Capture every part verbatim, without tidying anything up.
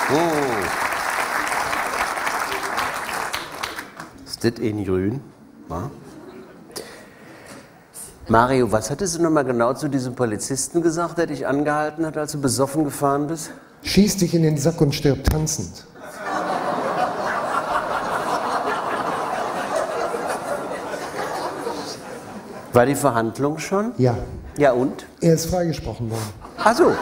Oh. Ist das in grün? Ja. Mario, was hattest du noch mal genau zu diesem Polizisten gesagt, der dich angehalten hat, als du besoffen gefahren bist? Schieß dich in den Sack und stirb tanzend. War die Verhandlung schon? Ja. Ja und? Er ist freigesprochen worden. Ach so.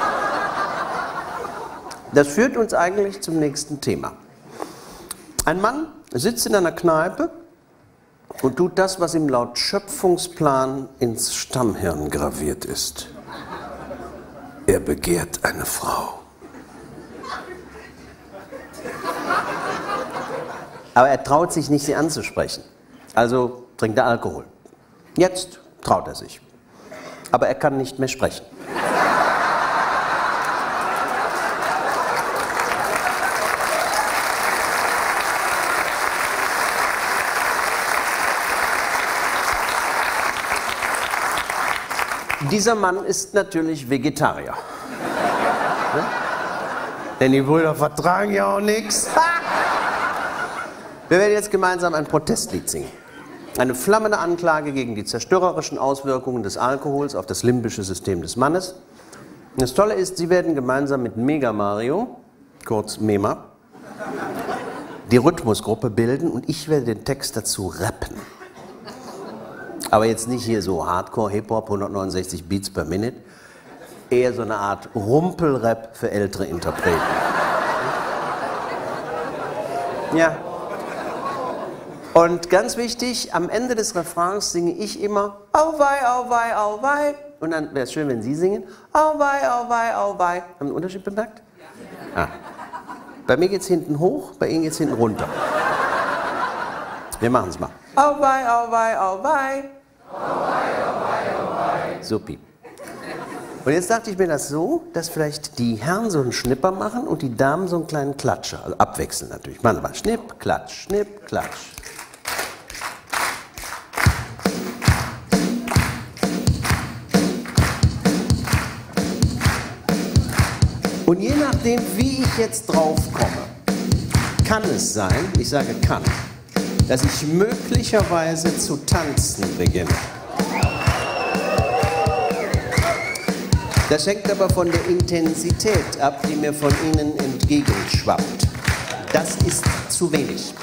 Das führt uns eigentlich zum nächsten Thema. Ein Mann sitzt in einer Kneipe und tut das, was ihm laut Schöpfungsplan ins Stammhirn graviert ist. Er begehrt eine Frau. Aber er traut sich nicht, sie anzusprechen. Also trinkt er Alkohol. Jetzt traut er sich. Aber er kann nicht mehr sprechen. Dieser Mann ist natürlich Vegetarier. Ne? Denn die Brüder vertragen ja auch nichts. Wir werden jetzt gemeinsam ein Protestlied singen. Eine flammende Anklage gegen die zerstörerischen Auswirkungen des Alkohols auf das limbische System des Mannes. Das Tolle ist, Sie werden gemeinsam mit Mega Mario, kurz Mema, die Rhythmusgruppe bilden und ich werde den Text dazu rappen. Aber jetzt nicht hier so Hardcore, Hip-Hop, hundertneunundsechzig Beats per Minute. Eher so eine Art Rumpelrap für ältere Interpreten. Ja. Und ganz wichtig, am Ende des Refrains singe ich immer Auweih, auweih, auweih. Und dann wäre es schön, wenn Sie singen Auweih, auweih, auweih. Haben Sie einen Unterschied bemerkt? Ja. Ah. Bei mir geht es hinten hoch, bei Ihnen geht es hinten runter. Wir machen es mal. Auweih, auweih, auweih. Supi. Und jetzt dachte ich mir das so, dass vielleicht die Herren so einen Schnipper machen und die Damen so einen kleinen Klatscher. Also abwechselnd natürlich. Machen wir mal Schnipp, Klatsch, Schnipp, Klatsch. Und je nachdem, wie ich jetzt drauf komme, kann es sein, ich sage kann, dass ich möglicherweise zu tanzen beginne. Das hängt aber von der Intensität ab, die mir von Ihnen entgegenschwappt. Das ist zu wenig.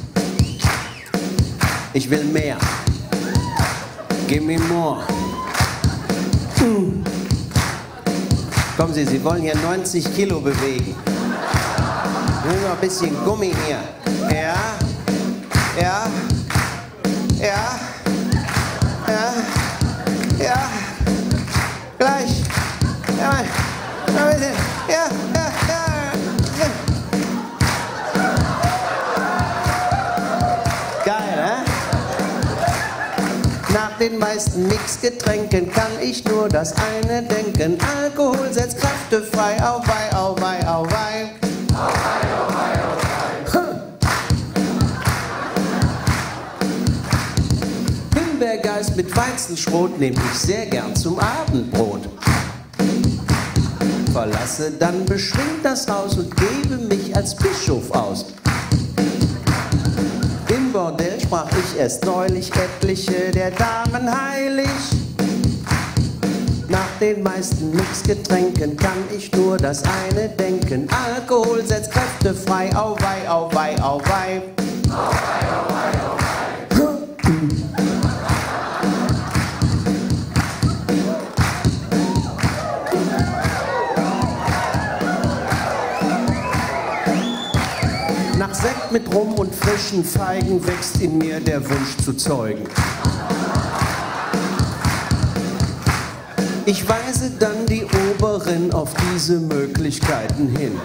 Ich will mehr. Give me more. Hm. Kommen Sie, Sie wollen hier neunzig Kilo bewegen. Nur noch ein bisschen Gummi hier. Ja. Ja, ja, ja, ja, gleich, ja, ja, bitte, ja, ja, ja. Geil, hä? Nach den meisten Mixgetränken kann ich nur das eine denken. Alkohol setzt Kräfte frei, auweih, auweih, auweih. Auweih, auweih, auweih. Himbeergeist mit Weizenschrot nehme ich sehr gern zum Abendbrot. Verlasse dann beschwingt das Haus und gebe mich als Bischof aus. Im Bordell sprach ich erst neulich etliche der Damen heilig. Nach den meisten Mixgetränken kann ich nur das eine denken. Alkohol setzt Kräfte frei, auweih, auweih, auweih. Auweih, auweih, auweih. Nach Sekt mit Rum und frischen Feigen wächst in mir der Wunsch zu zeugen. Ich weise dann die Oberin auf diese Möglichkeiten hin.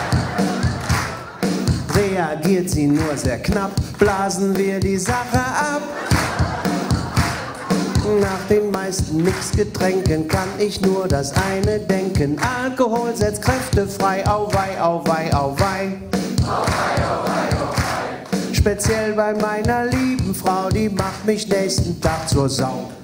Reagiert sie nur sehr knapp, blasen wir die Sache ab. Nach den meisten Mixgetränken kann ich nur das eine denken. Alkohol setzt Kräfte frei, auweih, auweih, auweih. Auweih, auweih, auweih. Speziell bei meiner lieben Frau, die macht mich nächsten Tag zur Sau.